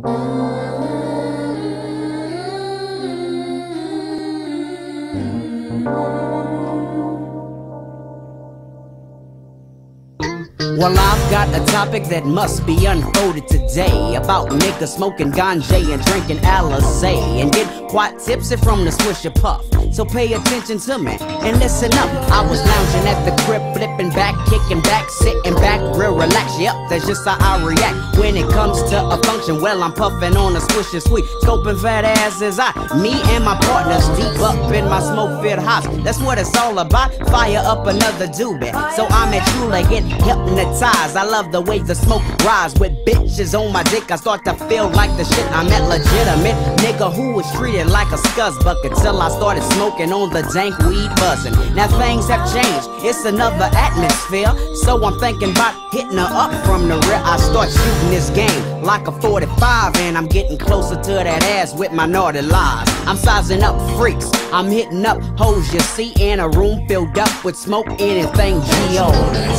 Well, I've got a topic that must be unfolded today about niggas smoking ganja and drinking Alizé and get quite tipsy from the Swisher Puff. So pay attention to me and listen up. I was lounging at the crib, flipping back, kicking back, sitting back, real relaxed. Yep, that's just how I react when it comes to a function. Well, I'm puffing on a Swisher Sweet, scoping fat asses. Me and my partners deep up in my smoke-filled house. That's what it's all about. Fire up another doobie, so I'm at truly get hypnotized. I love the way the smoke rise with bitches on my dick. I start to feel like the shit. I'm at legitimate nigga who was treated like a scuzz bucket till I started smoking on the dank weed buzzing. Now things have changed, it's another atmosphere, so I'm thinking about hitting her up from the rear. I start shooting this game like a 45 and I'm getting closer to that ass with my naughty lies. I'm sizing up freaks, I'm hitting up hoes you see in a room filled up with smoke, anything G.O.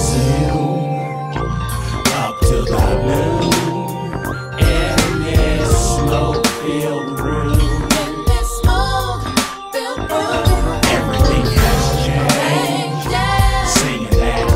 Up to the moon in this smoke-filled room. In this smoke-filled room, Everything has changed. Singing that.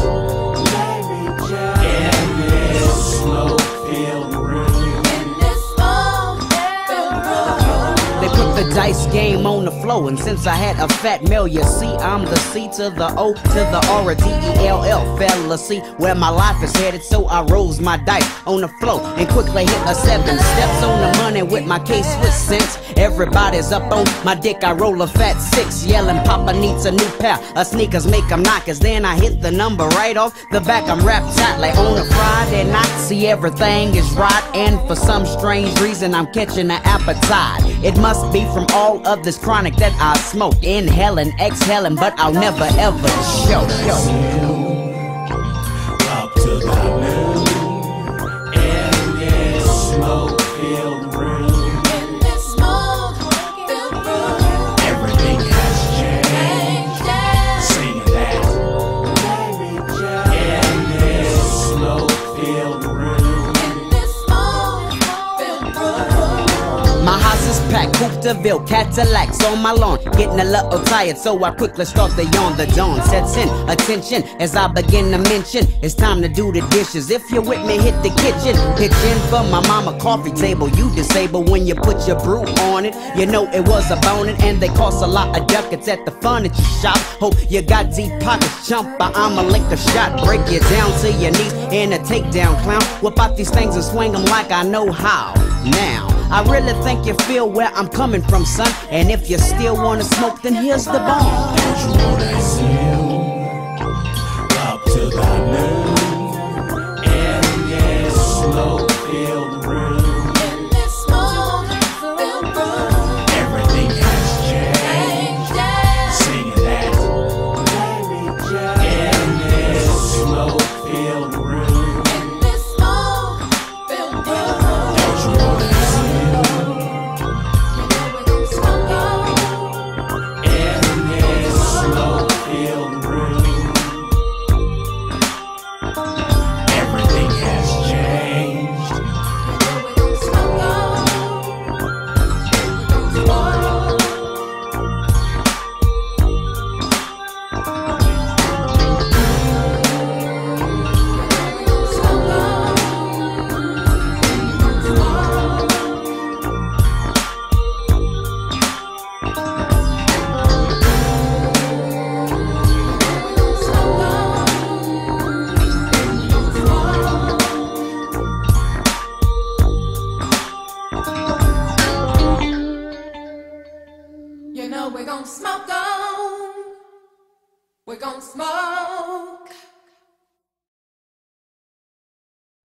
In this smoke-filled room. in this smoke-filled room. They put the dice game on the floor, and since I had a fat meal, you see, I'm the C to the O to the R, a D-E-L-L, fella, see where my life is headed, so I rolls my dice on the floor and quickly hit a 7 steps on the money with my K-Swiss sense. Everybody's up on my dick, I roll a fat 6, yelling Papa needs a new pair of sneakers, make them knockers. Then I hit the number right off the back, I'm wrapped tight like on a Friday night. See, everything is right, and for some strange reason I'm catching an appetite. It must be from all of this chronic that I smoke, inhaling, exhaling, but I'll never ever show. Up to the moon in this smoke-filled room. In this smoke-filled room, Everything has changed. Singing that. In this smoke-filled room. in this smoke-filled room. My house is packed, Coupe de Ville, Cadillacs on my lawn. Getting a little tired, so I quickly start to yawn. The dawn sets in, attention as I begin to mention it's time to do the dishes. If you're with me, hit the kitchen. Pitch in for my mama coffee table. You disable when you put your brew on it. You know it was a boning, and they cost a lot of ducats at the furniture shop. Hope you got deep pockets, chump, I'ma lick a shot. Break you down to your knees in a takedown, clown. Whip out these things and swing them like I know how. Now I really think you feel where I'm coming from, son. And if you still wanna smoke, then here's the bomb. Don't you wanna zoom up to the moon in this smoke-filled room? In this smoke-filled room, Everything has changed. Singing that. In this smoke-filled room. in this smoke-filled room, Don't you wanna zoom we're gonna smoke on. in this smoke-filled room? Everything has changed. We're gonna smoke on. We're gonna smoke. We're gonna smoke on. You know we're gonna smoke on. We're gonna smoke.